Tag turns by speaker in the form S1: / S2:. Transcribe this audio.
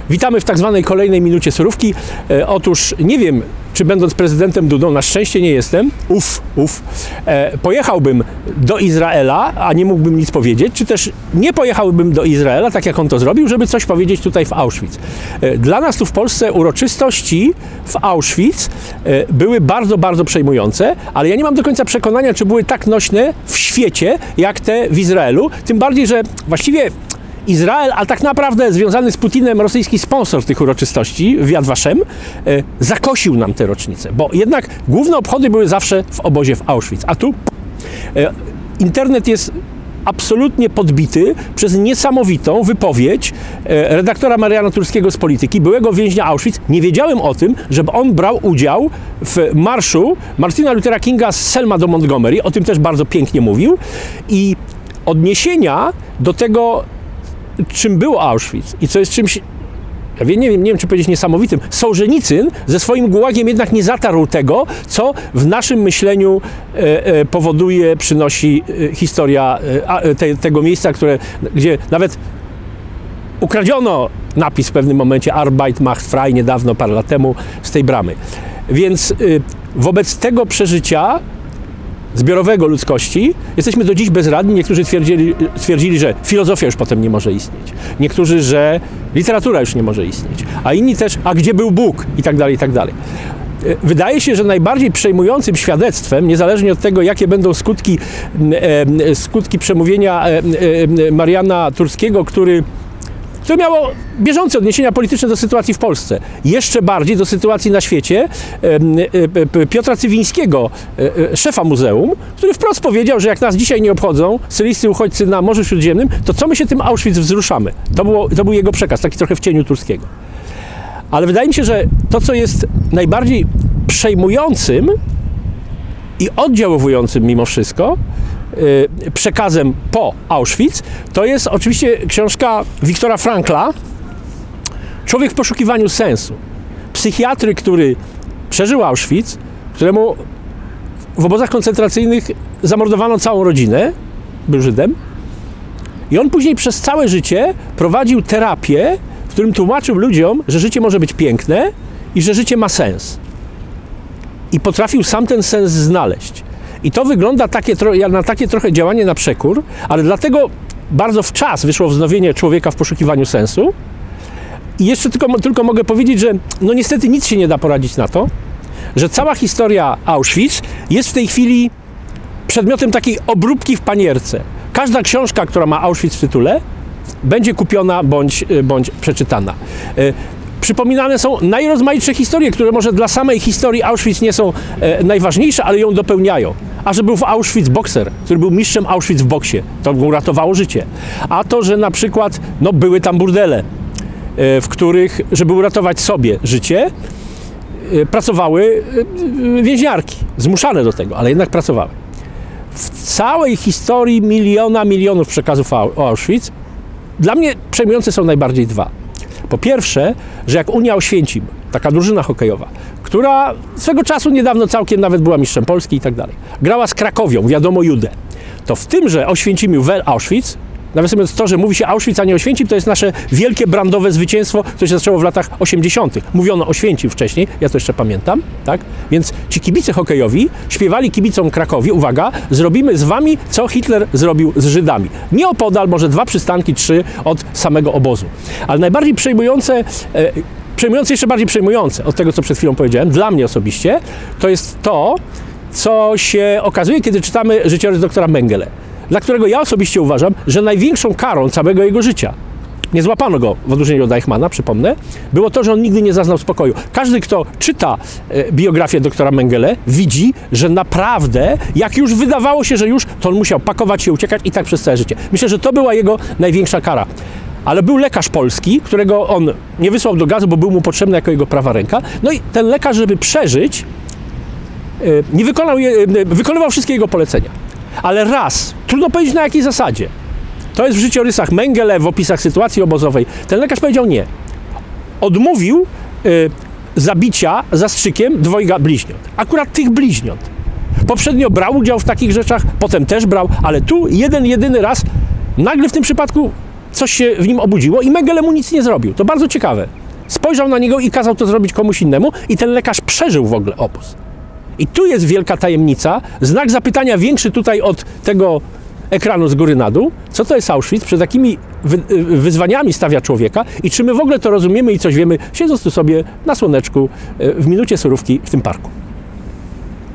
S1: Witamy w tak zwanej kolejnej minucie surówki. Otóż nie wiem, czy będąc prezydentem Dudą, na szczęście nie jestem, pojechałbym do Izraela, a nie mógłbym nic powiedzieć, czy też nie pojechałbym do Izraela, tak jak on to zrobił, żeby coś powiedzieć tutaj w Auschwitz. Dla nas tu w Polsce uroczystości w Auschwitz były bardzo, bardzo przejmujące, ale ja nie mam do końca przekonania, czy były tak nośne w świecie, jak te w Izraelu. Tym bardziej, że właściwie Izrael, a tak naprawdę związany z Putinem rosyjski sponsor tych uroczystości, Yad Vashem, zakosił nam te rocznice, bo jednak główne obchody były zawsze w obozie w Auschwitz, a tu internet jest absolutnie podbity przez niesamowitą wypowiedź redaktora Mariana Turskiego z Polityki, byłego więźnia Auschwitz. Nie wiedziałem o tym, żeby on brał udział w marszu Martina Luthera Kinga z Selma do Montgomery, o tym też bardzo pięknie mówił, i odniesienia do tego, czym było Auschwitz i co jest czymś, ja nie wiem, czy powiedzieć niesamowitym. Sołżenicyn ze swoim gułagiem jednak nie zatarł tego, co w naszym myśleniu powoduje, przynosi historia tego miejsca, gdzie nawet ukradziono napis w pewnym momencie Arbeit macht frei niedawno, parę lat temu, z tej bramy. Więc wobec tego przeżycia zbiorowego ludzkości jesteśmy do dziś bezradni. Niektórzy twierdzili, że filozofia już potem nie może istnieć. Niektórzy, że literatura już nie może istnieć. A inni też, a gdzie był Bóg? I tak dalej, i tak dalej. Wydaje się, że najbardziej przejmującym świadectwem, niezależnie od tego, jakie będą skutki przemówienia Mariana Turskiego, które miało bieżące odniesienia polityczne do sytuacji w Polsce. Jeszcze bardziej do sytuacji na świecie, Piotra Cywińskiego, szefa muzeum, który wprost powiedział, że jak nas dzisiaj nie obchodzą syryjscy uchodźcy na Morzu Śródziemnym, to co my się tym Auschwitz wzruszamy? To był jego przekaz, taki trochę w cieniu Turskiego. Ale wydaje mi się, że to, co jest najbardziej przejmującym i oddziaływującym mimo wszystko przekazem po Auschwitz, to jest oczywiście książka Wiktora Frankla Człowiek w poszukiwaniu sensu. Psychiatry, który przeżył Auschwitz, któremu w obozach koncentracyjnych zamordowano całą rodzinę, był Żydem, i on później przez całe życie prowadził terapię, w którym tłumaczył ludziom, że życie może być piękne i że życie ma sens. I potrafił sam ten sens znaleźć. I to wygląda na takie trochę działanie na przekór, ale dlatego bardzo w czas wyszło wznowienie Człowieka w poszukiwaniu sensu. I jeszcze tylko mogę powiedzieć, że no niestety nic się nie da poradzić na to, że cała historia Auschwitz jest w tej chwili przedmiotem takiej obróbki w panierce. Każda książka, która ma Auschwitz w tytule, będzie kupiona bądź przeczytana. Przypominane są najrozmaitsze historie, które może dla samej historii Auschwitz nie są najważniejsze, ale ją dopełniają. A że był w Auschwitz bokser, który był mistrzem Auschwitz w boksie, to mu uratowało życie. A to, że na przykład były tam burdele, w których, żeby uratować sobie życie, pracowały więźniarki, zmuszane do tego, ale jednak pracowały. W całej historii milionów przekazów o Auschwitz dla mnie przejmujące są najbardziej dwa. Po pierwsze, że jak Unia Oświęcim, taka drużyna hokejowa, która swego czasu niedawno całkiem nawet była mistrzem Polski i tak dalej, grała z Krakowią, wiadomo Judę, to w tymże Oświęcimiu w Auschwitz, nawiasem to, że mówi się Auschwitz, a nie Oświęcim, to jest nasze wielkie brandowe zwycięstwo, które się zaczęło w latach 80. Mówiono Oświęcim wcześniej, ja to jeszcze pamiętam, tak? Więc ci kibice hokejowi śpiewali kibicom Krakowi, uwaga, zrobimy z wami, co Hitler zrobił z Żydami. Nieopodal, może 2 przystanki, 3 od samego obozu. Ale najbardziej przejmujące, jeszcze bardziej przejmujące od tego, co przed chwilą powiedziałem, dla mnie osobiście, to jest to, co się okazuje, kiedy czytamy życiorys doktora Mengele, dla którego ja osobiście uważam, że największą karą całego jego życia, nie złapano go w odróżnieniu od Eichmanna, przypomnę, było to, że on nigdy nie zaznał spokoju. Każdy, kto czyta biografię doktora Mengele, widzi, że naprawdę, jak już wydawało się, że już, to on musiał pakować się, uciekać i tak przez całe życie. Myślę, że to była jego największa kara. Ale był lekarz polski, którego on nie wysłał do gazu, bo był mu potrzebny jako jego prawa ręka. No i ten lekarz, żeby przeżyć, wykonywał wszystkie jego polecenia. Ale raz, trudno powiedzieć na jakiej zasadzie, to jest w życiorysach Mengele, w opisach sytuacji obozowej, ten lekarz powiedział nie. Odmówił zabicia zastrzykiem 2 bliźniąt. Akurat tych bliźniąt. Poprzednio brał udział w takich rzeczach, potem też brał, ale tu jedyny raz, nagle w tym przypadku coś się w nim obudziło i Mengele mu nic nie zrobił. To bardzo ciekawe. spojrzał na niego i kazał to zrobić komuś innemu i ten lekarz przeżył w ogóle obóz. I tu jest wielka tajemnica, znak zapytania większy tutaj od tego ekranu z góry na dół, co to jest Auschwitz, przed jakimi wyzwaniami stawia człowieka i czy my w ogóle to rozumiemy i coś wiemy, siedząc tu sobie na słoneczku w minucie surówki w tym parku.